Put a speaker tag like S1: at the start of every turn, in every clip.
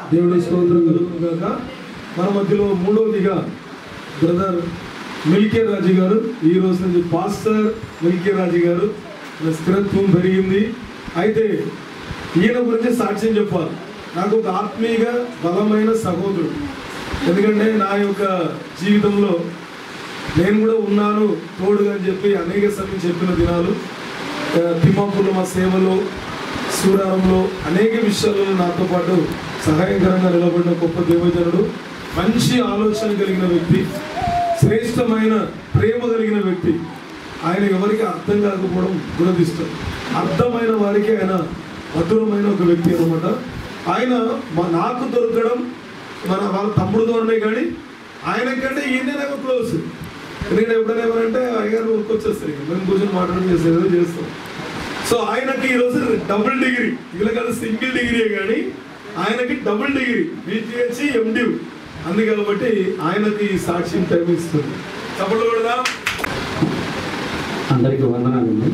S1: దేవుడి స్తోత్రం కలుగును గాక. మన మధ్యలో మూడవదిగా బ్రదర్ మిల్కే రాజు గారు, ఈ రోజు నుంచి పాస్టర్ మిల్కే రాజు గారు స్థిరత్వం పెరిగింది. అయితే ఈయన గురించి సాక్ష్యం చెప్పాలి. నాకు ఒక ఆత్మీయ బలమైన సహోదరుడు. ఎందుకంటే నా యొక్క జీవితంలో నేను కూడా ఉన్నాను తోడుగా అని చెప్పి అనేక సమయం చెప్పిన దినాలు, తిమ్మాపూర్లో మా సేవలో, సూరారంలో అనేక విషయాల్లో నాతో పాటు సహాయకరంగా నిలబడిన గొప్ప దేవజనుడు, మంచి ఆలోచన కలిగిన వ్యక్తి, శ్రేష్టమైన ప్రేమ కలిగిన వ్యక్తి. ఆయన ఎవరికి అర్థం కాకపోవడం దురదృష్టం, అర్థమైన వారికి ఆయన మధురమైన ఒక వ్యక్తి అనమాట. ఆయన నాకు దొరకడం వాళ్ళ తమ్ముడు ద్వారానే, కానీ ఆయన కంటే ఈయన నాకు క్లోజ్. ఎందుకంటే ఎప్పుడైనా ఎవరంటే అయ్యారు ఊరుకొచ్చేస్తారు, మేము కూర్చొని మాట్లాడడం చేసేదో చేస్తాం. సో ఆయనకి ఈరోజు డబుల్ డిగ్రీ, ఇలా కాదు సింగిల్ డిగ్రీ, కానీ ఆయనకి డబుల్ డిగ్రీ BPH MDU అంది కాబట్టి ఆయనకి సాక్ష్యం టైం ఇస్తుంది. తప్పుడు కూడా
S2: అందరికీ వందనాలండి.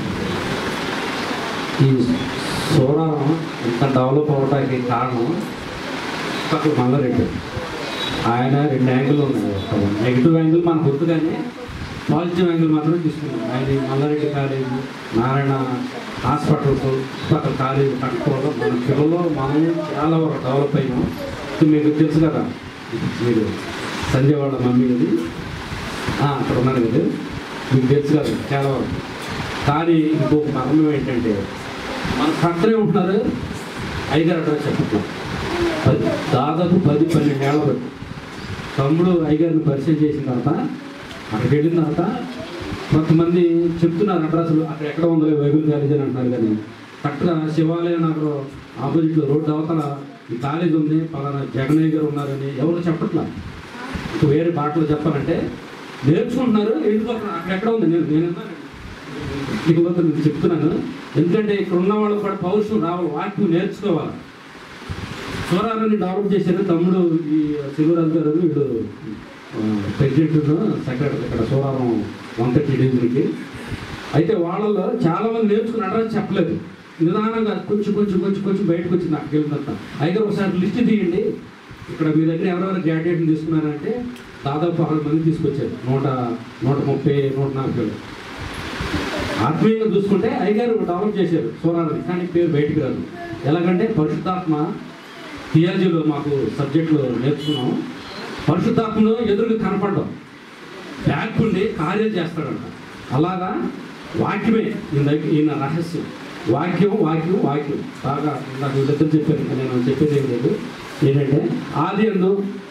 S2: ఈ సోరారం ఇంత డెవలప్ అవడానికి కారణం పక్కన మల్లారెడ్డి. ఆయన 2 యాంగిల్ ఉన్నాయి. నెగిటివ్ యాంగిల్ మనకు గుర్తు, కానీ పాజిటివ్ యాంగిల్ మాత్రమే తీసుకున్నాం. ఆయన మల్లారెడ్డి కాలేజీ, నారాయణ హాస్పిటల్స్, పక్కన కాలేజీ కట్టుకోవడం, మన పిల్లలు మనం చాలా వరకు డెవలప్ అయ్యాం. మీకు తెలుసు కదా, మీరు సంజయ్ వాళ్ళ మమ్మీది అక్కడ ఉన్నారు కదా, మీకు తెలుసు కదా చాలా వరకు. కానీ ఇంకొక మరణం ఏంటంటే, మన పక్కనే ఉంటున్నారు అయ్యగారు అడ్రస్ చెప్పట్లేదు. దాదాపు 10-12 ఏళ్ళ వరకు తమ్ముడు అయ్యగారిని పరిచయం చేసిన తర్వాత, అక్కడికి వెళ్ళిన తర్వాత కొంతమంది చెప్తున్నారు అడ్రస్లు, అక్కడ ఎక్కడ ఉందో బైబిల్ కాలేజీ అని అంటున్నారు. కానీ కరెక్ట్గా శివాలయం నగర్ ఆపోజిట్లో రోడ్డు అవతల ఈ కాలేజ్ ఉంది, పలానా జగనయ్య గారు ఉన్నారని ఎవరు చెప్పట్లా. ఇంక వేరే బాటలో చెప్పాలంటే నేర్చుకుంటున్నారు. వెళ్ళిపోతున్నారు, అక్కడ ఎక్కడ ఉంది, నేను చెప్తున్నాను. ఎందుకంటే ఇక్కడ ఉన్న వాళ్ళకి కూడా పౌరుషం రావాలి, వాక్యం నేర్చుకోవాలి. సోరారాన్ని డెవలప్ చేశారు తమ్ముడు ఈ శివరాజు గారు, వీడు ప్రెసిడెంట్ సెక్రటరీ ఇక్కడ సోరారం 130 డివిజన్కి. అయితే వాళ్ళలో చాలామంది నేర్చుకుని అడ్రస్ చెప్పలేదు, నిదానంగా కొంచెం బయటకు వచ్చింది. అక్కడికి వెళ్ళినంత అయితే ఒకసారి లిస్ట్ తీయండి, ఇక్కడ మీ దగ్గర ఎవరెవరు గ్రాడ్యుయేషన్ తీసుకున్నారంటే దాదాపు 6 మంది తీసుకొచ్చారు. 130-140. ఆత్మీయంగా చూసుకుంటే అయ్యగారు డెవలప్ చేశారు సోరారాన్ని, కానీ పేరు బయటికి రాదు. ఎలాగంటే పరిశుద్ధాత్మ థియాలజీలో మాకు సబ్జెక్టులో నేర్చుకున్నాం. పరిశుద్ధాత్మలో ఎదురుగా కనపడడం, బ్యాక్ ఉండి కార్యం చేస్తాడంట. అలాగా వాక్యమే ఈయన రహస్యం. వాక్యం బాగా నాకు వీళ్ళిద్దరు చెప్పారు, ఇంకా నేను చెప్పేది ఏం లేదు. ఏంటంటే ఆదియందు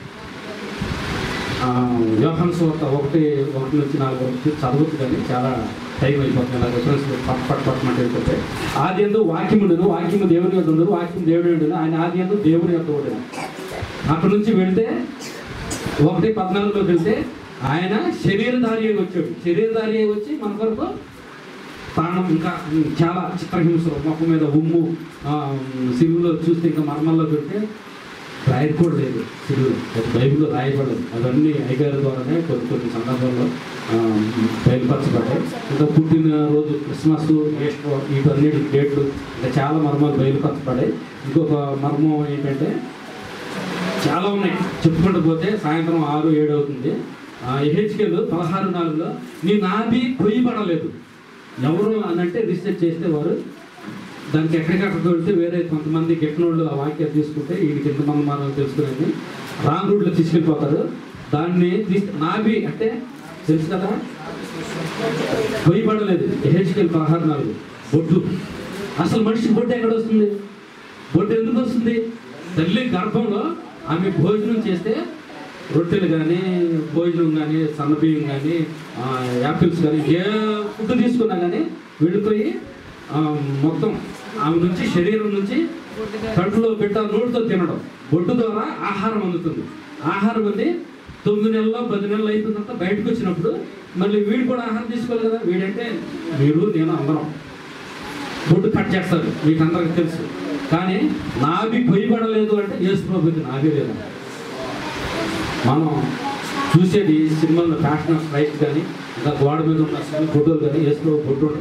S2: యోహాను సువార్త 1:1-4 చదవచ్చు, కానీ చాలా టైం అయిపోతుంది. నాకు రిఫరెన్స్ పట్టమంటే అయిపోతే, ఆదియందు వాక్యం ఉండదు, వాక్యము దేవుని యొక్క ఉండదు, వాక్యం దేవుడి ఉండదు, ఆయన ఆదియందు దేవుని యొక్క ఉండదు. అక్కడి నుంచి వెళితే 1:14లోకి వెళ్తే ఆయన శరీరధారి అయి వచ్చాడు. శరీరధారి అయి వచ్చి మన కొరకు ప్రాణం, ఇంకా చాలా చిత్రహింసలు, మొక్క మీద ఉమ్ము, సిలువలో చూస్తే ఇంకా మర్మల్లో పెడితే రాయర్ కూడా లేదు, సిలువలో బైబిల్లో రాయబడలేదు. అవన్నీ అయ్యగారి ద్వారానే కొన్ని సందర్భాల్లో బయలుపరచబడ్డాయి. ఇంకా పుట్టినరోజు, క్రిస్మస్, ఈస్టర్, వీటన్నిటి డేట్లు, ఇంకా చాలా మర్మాలు బయలుపరచబడ్డాయి. ఇంకొక మర్మం ఏంటంటే చాలా ఉన్నాయి, చెప్పుకుంటూ పోతే సాయంత్రం 6-7 అవుతుంది. ఎహెచ్కేలు 16:4లో నీ నాభి కొయ్యబడలేదు. ఎవరు అనంటే రీసెర్చ్ చేస్తే వారు దానికి ఎక్కడికక్కడికి వెళ్తే వేరే కొంతమంది గెట్టినోళ్ళు ఆ వాక్యాలు తీసుకుంటే వీడికి ఎంతమంది మనం తెలుసుకునేది రాంగ్ రూట్లో తీసుకెళ్ళిపోతారు. దాన్ని నాభి అంటే తెలుసు కదా, కొయ్యబడలేదు. ఎహెచ్కేలు 16:4 బొడ్డు. అసలు మనిషి బొడ్డు ఎక్కడ వస్తుంది? బొడ్డు ఎందుకు వస్తుంది? తల్లి గర్భంలో ఆమె భోజనం చేస్తే రొట్టెలు కానీ, భోజనం కానీ, సన్నబియ్యం కానీ, యాపిల్స్ కానీ, ఏ ఫుడ్ తీసుకున్నా కానీ వెళ్ళిపోయి మొత్తం ఆమె నుంచి, శరీరం నుంచి కంట్లో బిడ్డ నోటితో తినడం, బొడ్డు ద్వారా ఆహారం అందుతుంది. ఆహారం అంది 9 నెలలు 10 నెలలు అయిపోయినంత బయటకు వచ్చినప్పుడు మళ్ళీ వీడు కూడా ఆహారం తీసుకోవాలి కదా. వీడంటే మీరు, నేను అందరం బొడ్డు కట్ చేస్తారు, మీకు అందరికి తెలుసు. కానీ నాభి కొయ్యబడలేదు అంటే యేసు ప్రభుకి నాభి లేదు. మనం చూసేది సినిమాలో ఫ్యాషన్ ఆఫ్ క్రైస్ట్ కానీ, ఇంకా గోడ మీద ఉన్న ఫోటోలు కానీ యేసు ప్రభు బొడ్డు ఉంటుంది.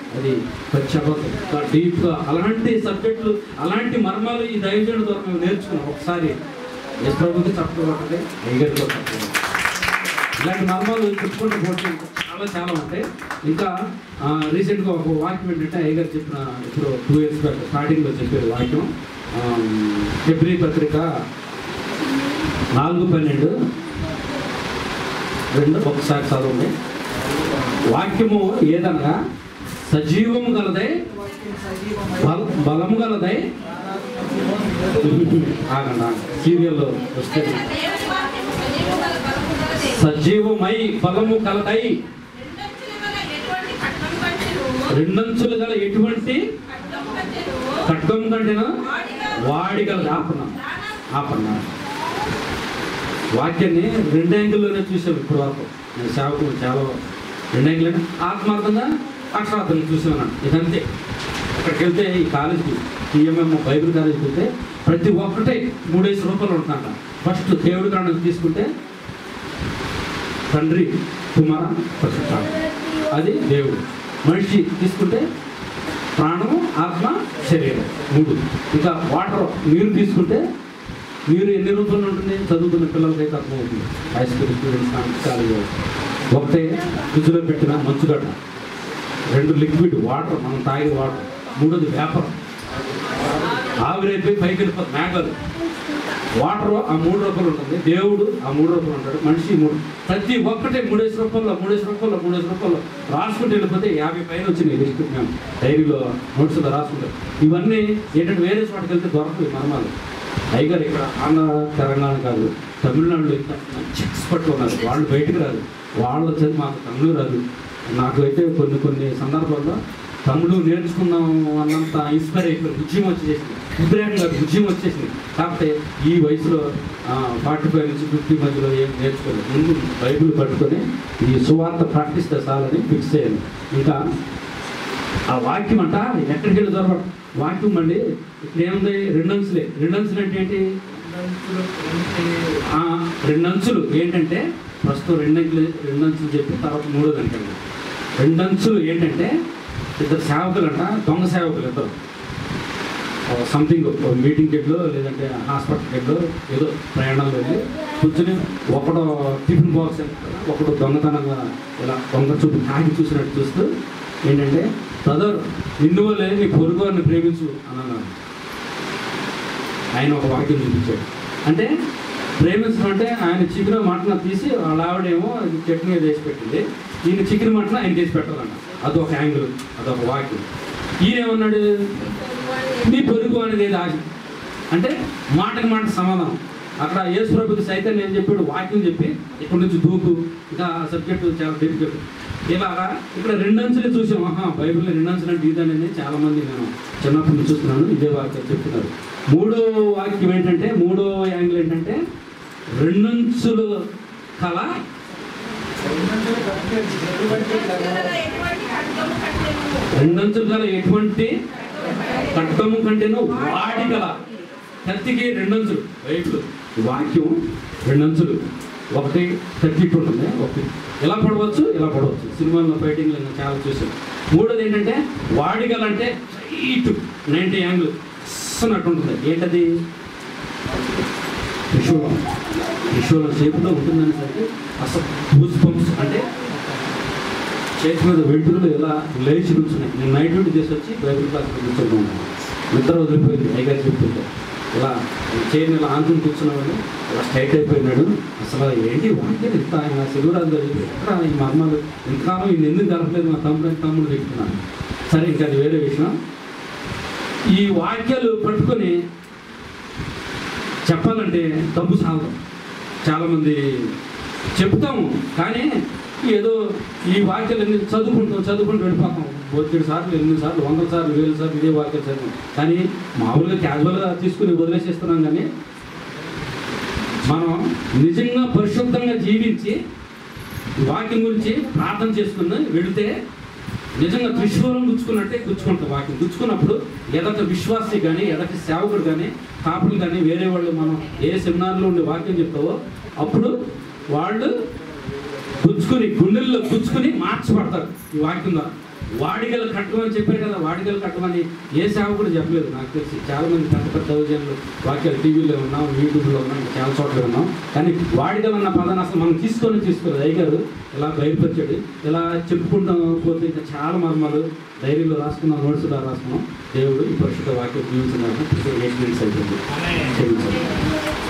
S2: అది పశ్చాత్తాపం డీప్గా అలాంటి సబ్జెక్టులు, అలాంటి మర్మాలు ఈ దైవజనుడి ద్వారా మేము నేర్చుకున్నాం. ఒకసారి యేసు ప్రభుకి చప్పకొట్టండి, అయ్యగారితో చప్పకొట్టండి. ఇలాంటి మర్మాలు చెప్పుకుంటూ పోతే చాలా ఉంటాయి. ఇంకా రీసెంట్గా ఒక వాక్యం ఏంటంటే అయ్యగారు చెప్పిన, ఇప్పుడు 2 years బ్యాక్ స్టార్టింగ్లో చెప్పే వాక్యం, హెబ్రీ పత్రిక 4:12 ఒకసారి చదవండి. వాక్యము ఏదనగా సజీవము గలదై బలము గలదై, ఆగండి సీరియల్లో వస్తే, సజీవమై బలము కలదై రెండంచులు గల ఎటువంటి ఖడ్గం కంటేనా వాడిగల ఆపన్నా. వాక్యాన్ని 2 యాంగిల్లోనే చూసాం ఇప్పుడు వరకు. నేను సేవకులు చాలా 2 యాంగిల్, ఆత్మార్థంగా అక్షరార్థంగా చూసాను. ఇదంతే. అక్కడికి వెళ్తే ఈ కాలేజీకి టీఎంఎం బైబిల్ కాలేజీకి వెళ్తే ప్రతి ఒక్కటే 3 రూపాయలు ఉంటుందంట. ఫస్ట్ దేవుడి కారణం తీసుకుంటే తండ్రి, కుమార, పరిశుద్ధ, అది దేవుడు. మనిషి తీసుకుంటే ప్రాణం, ఆత్మ, శరీరం 3. ఇంకా వాటర్, నీరు తీసుకుంటే నీరు ఎన్ని రూపాయలు ఉంటుంది చదువుతున్న పిల్లలకైతే అర్థమవుతుంది. High school students, college. ఒకటే ఫ్రిడ్జ్లో పెట్టిన మంచుగడ్డ, 2 లిక్విడ్ వాటర్, మనం తాగే వాటర్, 3ది వేపర్, ఆవిరైపోయి పైకి వెళ్ళిపోతుంది మేఘాలు. వాటర్ ఆ 3 రూపాయలు ఉంటుంది, దేవుడు ఆ 3 రూపాయలు ఉంటాడు, మనిషి 3. ప్రతి ఒక్కటే 3 రూపాయలు రాసుకుంటూ వెళ్ళిపోతే 50 పైన వచ్చినాయి లిస్ట్. మేము డైరీలో నోట్స్లో రాసుకుంటాం. ఇవన్నీ ఏంటంటే వేరే చోటకి వెళ్తే దొరకవు మర్మాలు. అయ్యగారు ఇక్కడ ఆంధ్ర తెలంగాణ కాదు, తమిళనాడులో ఇంత మంచి ఎక్స్పర్ట్ ఉన్నారు. వాళ్ళు బయటకు రాదు, వాళ్ళు వచ్చేది మాకు తమిళ రాదు. నాకు అయితే కొన్ని సందర్భాల్లో తమిళ నేర్చుకున్నాం అన్నంత ఇన్స్పైర్ అయిపోయింది. ఉద్యమం వచ్చేసింది, ఉద్రేకం కాదు, ఉద్యమం వచ్చేసింది. కాకపోతే ఈ వయసులో 45 నుంచి 50 మధ్యలో ఏం నేర్చుకోలేదు. ముందు బైబిల్ పట్టుకొని ఈ సువార్త ప్రాక్టీస్ చాలని ఫిక్స్ అయ్యాను. ఇంకా ఆ వాక్యం అంట ఎక్కడికి వెళ్ళి దొరకదు. వాక్యం అండి ఇక్కడ ఏముంది, 2 అంచులే. 2 అంచులు అంటే ఏంటి? 2 అంచులు ఏంటంటే ప్రస్తుతం 2 అంచులు చెప్పి తర్వాత 3వ దానికి వెళ్ళి 2 అంచులు ఏంటంటే, 2 సేవకులు అంట, దొంగ సేవకులు ఇద్దరు. సంథింగ్ మీటింగ్ గెడ్లో లేదంటే హాస్పిటల్ గెడ్లో ఏదో ప్రయాణాలు వెళ్ళి కూర్చొని ఒకడు టిఫిన్ బాక్స్, ఒకడు దొంగతనంగా ఇలా దొంగ చూపు నాకి చూసినట్టు చూస్తూ ఏంటంటే, బ్రదర్ నిన్ను వల్లే నీ పొరుగు వారిని ప్రేమించు అని అన్నాడు. ఆయన ఒక వాక్యం చూపించాడు. అంటే ప్రేమించడం అంటే ఆయన చికెన్ మటన్ తీసి వాళ్ళ ఆవిడేమో చట్నీ వేసి పెట్టింది, ఈయన చికెన్ మటన్ ఆయన చేసి పెట్టాలన్న. అదొక యాంగిల్, అదొక వాక్యం. ఈయనేమన్నాడు, నీ పొరుగు అనేది ఏది ఆశ అంటే మాటకి మాట సమాధానం. అక్కడ యేసు ప్రభుకి సైతం ఏం చెప్పాడు, వాక్యం చెప్పి ఇక్కడి నుంచి దూకు. ఇంకా సబ్జెక్టు చాలా డీప్గా ఇలాగా ఇక్కడ 2 అంచులే చూసాం. బైబిల్లో 2 అంచులు అంటే ఇదనేది చాలామంది నేను చిన్నప్పటి నుంచి చూస్తున్నాను, ఇదే వాక్యం చెప్తున్నారు. 3వ వాక్యం ఏంటంటే, 3వ యాంగిల్ ఏంటంటే, 2 అంచులు కల 2 అంచులు కల ఎటువంటి ఖడ్గము కంటేనో వాడి గల. కత్తికి 2 అంచులు. బైబిల్ వాక్యం 2 అంచులు. ఒకటి 32 ఉంటుంది, ఒకటి ఇలా పడవచ్చు, ఇలా పడవచ్చు. సినిమాల్లో ఫైటింగ్లు చాలా చూసాం. 3వది ఏంటంటే వాడిగల, అంటే ఇటు 90 యాంగిల్ అన్నట్టు ఉంటుంది. ఏంటది? త్రిశూలం షేపులో ఉంటుందనేసరికి అసలు బూస్ పంప్స్ అంటే చేతి మీద వెంట్రుకలు ఇలా లేచి కూర్చున్నాయి. నేను నైట్ డ్యూటీ చేసి వచ్చి బైబిల్ క్లాస్లో కూర్చొని నిద్ర వదిలిపోయింది. అయ్యగారు చెప్తుంటే ఇలా చైన్ ఇలా ఆంధ్రుని కూర్చున్నాడు, ఇలా స్ట్రైట్ అయిపోయినాడు. అసలు ఏంటి వాక్యం ఇంత ఆయన శివరాజు గారు ఎక్కడ ఈ మర్మాలు ఇంతకాలం ఈయన ఎందుకు కలపలేదు మా తమ్ముడు చెప్తున్నాను. సరే, ఇంకా అది వేరే విషయం. ఈ వాక్యాలు పట్టుకొని చెప్పాలంటే డబ్బు సాగం. చాలామంది చెప్తాము కానీ ఏదో ఈ వాక్యాలు ఎన్ని చదువుకుంటూ వెళ్ళిపోతాం. 100 సార్లు 8 సార్లు 100 సార్లు 1000 సార్లు ఇదే వాక్యాలు చదివాం. కానీ మామూలుగా క్యాజువల్గా తీసుకుని వదిలేసేస్తున్నాం. కానీ మనం నిజంగా పరిశుద్ధంగా జీవించి వాక్యం గురించి ప్రార్థన చేసుకుని వెళితే నిజంగా త్రిశూలం గుచ్చుకున్నట్టే గుచ్చుకుంటాం. వాక్యం గుచ్చుకున్నప్పుడు ఎదటి విశ్వాసి కానీ ఎదటి సేవకుడు కానీ కాపులు కానీ వేరే వాళ్ళు మనం ఏ సెమినార్లో ఉండే వాక్యం చెప్తావో అప్పుడు వాళ్ళు గుచ్చుకుని గుండెల్లో గుచ్చుకుని మార్చబడతారు ఈ వాక్యం ద్వారా. వాడిగలు కట్టమని చెప్పారు కదా, వాడిగలు కట్టమని ఏ సేవకుడు చెప్పలేదు నాకు తెలిసి. చాలామంది పెద్ద పెద్ద దౌర్జన్యులు వాక్యాలు టీవీలో ఉన్నాం, యూట్యూబ్లో ఉన్నాం, చాలా చోట్ల ఉన్నాం. కానీ వాడిగలు అన్న పదాన్ని అసలు మనం తీసుకోలేదు. అయ్యగారు ఇలా బయలుపరిచాడు. ఇలా చెప్పుకుంటాం పోతే ఇంకా చాలా మర్మాలు డైరీలో రాసుకున్నాం, నోట్స్లో రాసుకున్నాం. దేవుడు ఈ పరిశుద్ధ వాక్యం జీవించిన 8 మినిట్స్ అయిపోయింది.